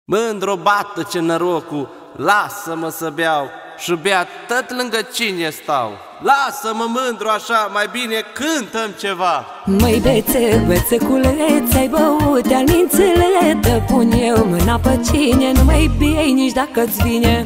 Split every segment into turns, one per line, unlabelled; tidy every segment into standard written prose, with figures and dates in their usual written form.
Mândru bată ce norocul, lasă-mă să beau și bea tot lângă cine stau. Lasă-mă mândru așa, mai bine cântăm ceva.
Măi bețe, bețeculeț, ai băut de-al mințele, dă pun eu mâna pe cine, nu mai bei nici dacă-ți vine.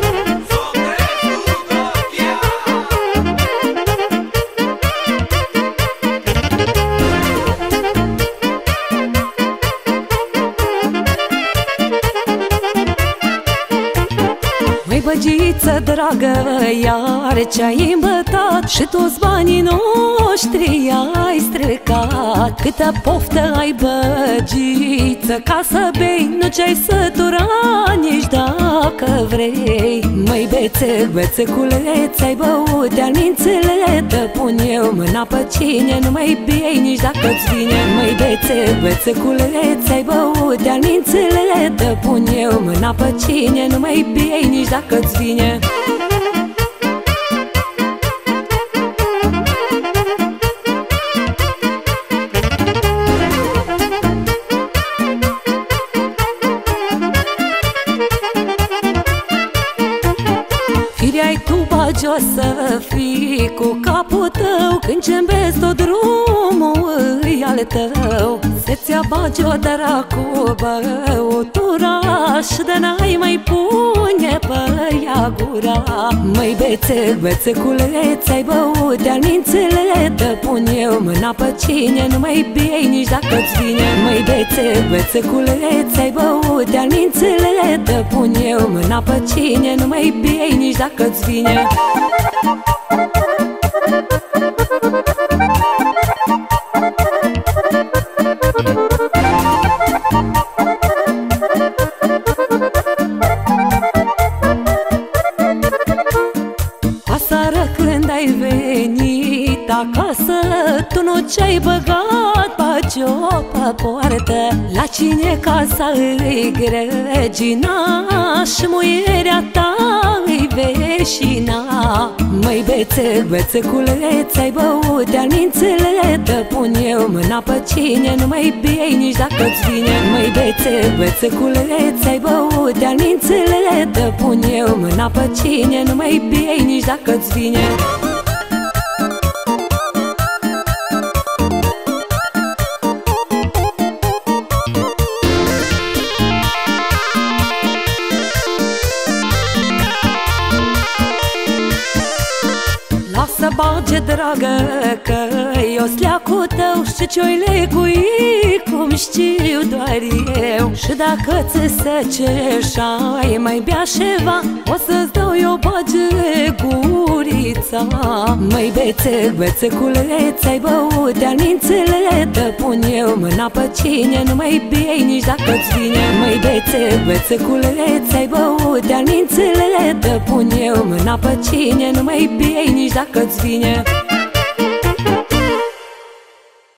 Băgiță dragă, iar ce-ai îmbătat și toți banii noștri ai stricat. Câtă poftă ai, băgiță, ca să bei, nu ce-ai sătura nici dacă vrei. Măi bețe, bețeculeț, ai băut de-al mințele, dă pun eu mâna pe cine, nu mai bei nici dacă-ți vine. Măi bețe, bețeculeț, ai băut de-al mințele, dă pun eu mâna pe cine, nu mai bei nici dacă-ți vine. Firea-i tu bagios să fii cu capul tău, când ce-nvezi tot drumul îi al tău. Să-ți ia bagio dracu băutura și de n-ai mai pune pe ea gura. Măi bețe, bețeculeț, ai băut de-al mințele, dă pun eu mâna pe cine, nu mai bei nici dacă-ți vine. Măi bețe, bețeculeț, ai băut de-al mințele, dă pun eu mâna pe cine, nu mai bei nici dacă-ți vine. Aseară când ai venit acasă, tu nu ce-ai băgat bagio pe poartă. La cine casa îi gregina și muierea ta îi veșina. Măi bețe, bețeculeț, ai băut de-al mințele, dă pun eu mâna pe cine, nu mai bei nici dacă-ți vine. Măi bețe, bețeculeț, ai băut de-al mințele, dă pun eu mâna pe cine, nu mai bei nici dacă-ți vine. Lasă bage, dragă, că eu sleacul tău și ce-o-i legui cum știu doar eu. Și dacă ți se ceșai, mai bea ceva, o să-ți dau eu bage gurița. Măi bețe, bețeculeț, ai băut de-al mințele, dă pun eu mâna pe cine, nu mai bei nici dacă-ți vine. Măi bețe, bețeculeț, ai băut de-al mințele, dă pun eu mâna pe cine, nu mai bei nici dacă-ți vine.